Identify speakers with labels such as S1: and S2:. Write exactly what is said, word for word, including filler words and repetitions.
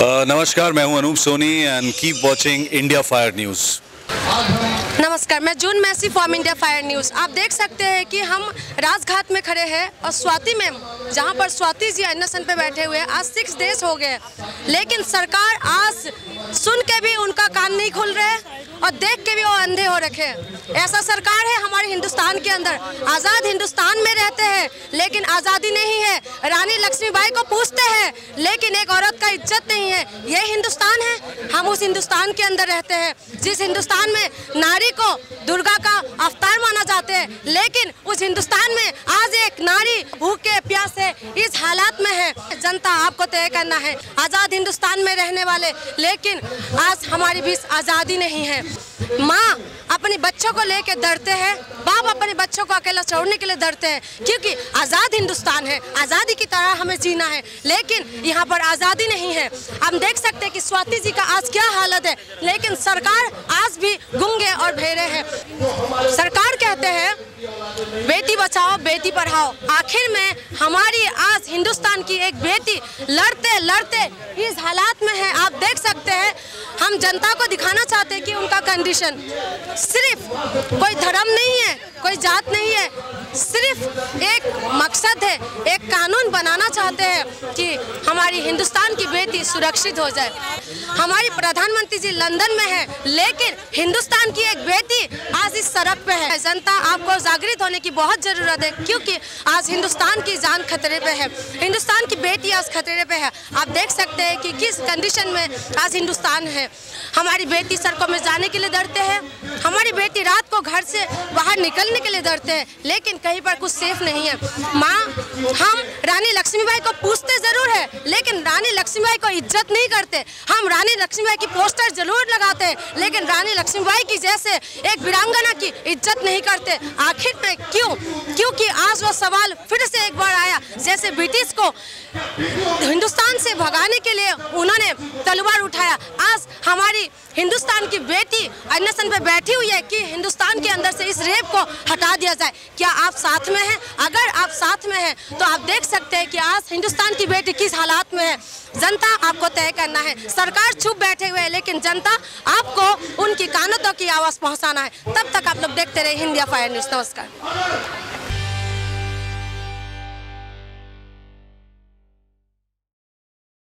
S1: नमस्कार, मैं हूं Anoop Soni and keep watching India Fire News.
S2: नमस्कार, मैं June Massey from India Fire News. आप देख सकते हैं कि हम राजघाट में खड़े हैं और स्वाति मैम, जहां पर स्वाति जी अन्नशन पे बैठे हुए हैं, आज सिक्स डेज हो गए, लेकिन सरकार आज सुन के भी उनका कान नहीं खुल रहे और देख के भी वो अंधे हो रखे हैं। ऐसा सरकार है हमारे हिंदुस्तान के अंदर। आज़ाद हिंदुस्तान में रहते हैं लेकिन आज़ादी नहीं है। रानी लक्ष्मीबाई को पूछते हैं लेकिन एक औरत का इज्जत नहीं है। ये हिंदुस्तान है, हम उस हिंदुस्तान के अंदर रहते हैं जिस हिंदुस्तान में नारी को दुर्गा का अवतार माना जाता है, लेकिन उस हिंदुस्तान में आज एक नारी भूखे प्यासे इस हालात में है। जनता आपको तय करना है, आज़ाद हिंदुस्तान में रहने वाले, लेकिन आज हमारी भी आज़ादी नहीं है। माँ अपने बच्चों को लेके डरते हैं, बाप अपने बच्चों को अकेला छोड़ने के लिए डरते हैं, क्योंकि आज़ाद हिंदुस्तान है, आज़ादी की तरह हमें जीना है, लेकिन यहाँ पर आज़ादी नहीं है। हम देख सकते हैं कि स्वाति जी का आज क्या हालत है, लेकिन सरकार आज भी गूंगे और बहरे हैं। सरकार कहते हैं बेटी बचाओ बेटी पढ़ाओ, आखिर में हमारी आज हिंदुस्तान की एक बेटी लड़ते लड़ते इस हालात में है। आप देख सकते हैं, हम जनता को दिखाना चाहते हैं कि उनका कंडीशन सिर्फ कोई धर्म नहीं है, कोई जात नहीं है, सिर्फ एक मकसद है, एक कानून बनाना चाहते हैं कि हमारी हिंदुस्तान की बेटी सुरक्षित हो जाए। हमारी प्रधानमंत्री जी लंदन में है, लेकिन हिंदुस्तान की एक बेटी आज इस सड़क पे है। जनता आपको जागृत होने की बहुत ज़रूरत है, क्योंकि आज हिंदुस्तान की जान खतरे पे है, हिंदुस्तान की बेटी आज खतरे पे है। आप देख सकते हैं कि किस कंडीशन में आज हिंदुस्तान है। हमारी बेटी सड़कों में जाने के लिए डरते हैं, हमारी बेटी रात को घर से बाहर निकलने के लिए डरते हैं, लेकिन कहीं पर कुछ सेफ नहीं है। माँ, हम रानी लक्ष्मीबाई को पूछते ज़रूर है, लेकिन रानी लक्ष्मीबाई को इज्जत नहीं करते। हम रानी लक्ष्मीबाई की पोस्टर जरूर लगाते हैं, लेकिन रानी लक्ष्मीबाई की जैसे एक वीरांगना की इज्जत नहीं करते। आखिर में क्यों? क्योंकि आज वो सवाल फिर से एक बार आया, जैसे ब्रिटिश को हिंदुस्तान से भगाने के लिए उन्होंने तलवार उठाया। आज हमारी हिंदुस्तान की बेटी अन्नशन पे बैठी हुई है कि हिंदुस्तान के अंदर से इस रेप को हटा दिया जाए। क्या आप साथ में हैं? अगर आप साथ में हैं तो आप देख सकते हैं कि आज हिंदुस्तान की बेटी किस हालात में है। जनता आपको तय करना है। सरकार चुप बैठे हुए है, लेकिन जनता आपको उनकी कानों की आवाज़ पहुंचाना है। तब तक आप लोग देखते रहे इंडिया फायर न्यूज़। नमस्कार।